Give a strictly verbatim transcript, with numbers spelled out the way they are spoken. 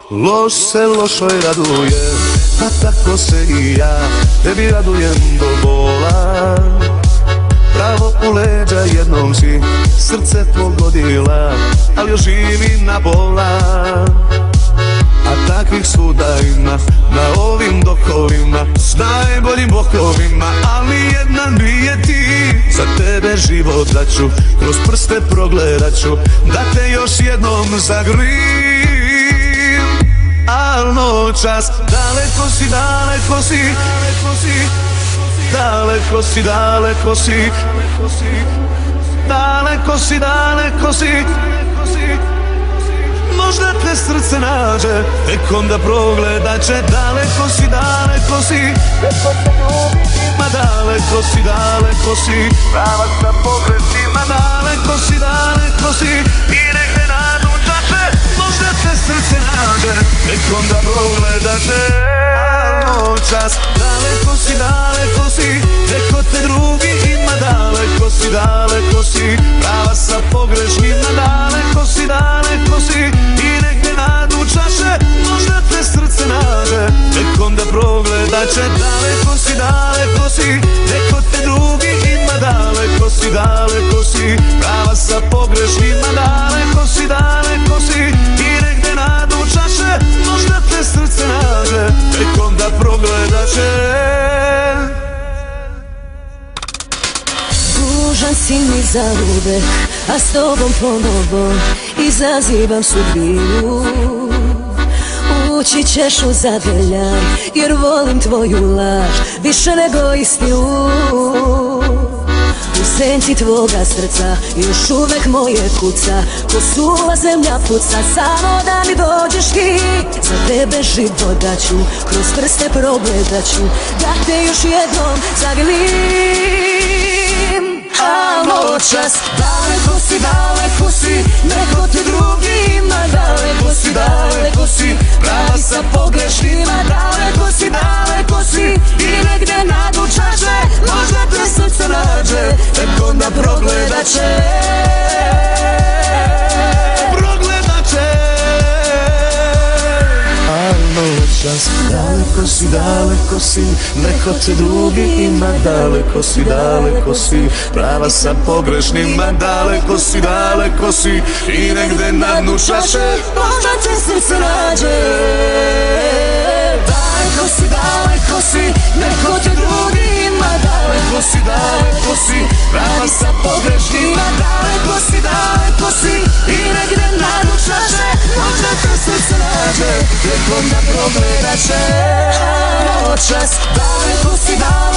Loš se lošoj raduje, a tako se i ja tebi radujem do bola. Pravo u leđa jednom si srce pogodila, ali još živi na bola. A takvih svuda ima na ovim dokovima, s najboljim bokovima, ali jedna nije ti. Za tebe život daću, kroz prste progledat ću, da te još jednom zagrim. Al noćas daleko si, daleko si, daleko si, daleko si, daleko si, daleko si. Možda te srce nađe, tek onda progledat će. Daleko si, daleko si, ma daleko si, daleko si, prava sa pogresima. Daleko si, daleko si, i negde nadučaše. Možda te srce nađe, tek onda progledat će. A noćas, daleko si, daleko si, neko te drugi ima. Daleko si, daleko si, prava sa pogrešnjima. Daleko si, daleko si, i negde nadučaše. Možda te srce nađe, tek onda progledat će. Daleko si, daleko si, neko te drugi ima. Daleko si, daleko si, prava sa pogrešnjima. Daleko si, daleko si, i negde nadučaše. Možda te srce nađe, tek onda progledat će. Tužan si mi za uvek, a s tobom ponovo izazivam sudbinu. Ući ćeš u zagrljaj, jer volim tvoju laž više nego istinu. U senci tvoga srca još uvek moje kuca, ko suva zemlja puca, samo da mi dođeš ti. Za tebe život daću, kroz prste progledat ću, da te još jednom zagrim. A noćas, daleko si, daleko si, neko te drugi ima. Daleko si, daleko si, prava sa pogrešnjima. Daleko si, daleko si, i negde nadučaše. Možda te srce nađe, tek onda progledat će. Progledat će. A noćas, daleko si, daleko si, neko te drugi ima. Daleko si, daleko si, prava sa pogrešnjima. Daleko si, daleko si, i negde na dnu čaše. Možda te srce nađe. Daleko si, daleko si, neko te drugi ima. Daleko si, daleko si, prava sa pogrešnjima. Daleko si, daleko si, i negde na dnu čaše. Možda te srce nađe, tek onda progledat će. A noćas, daleko si, daleko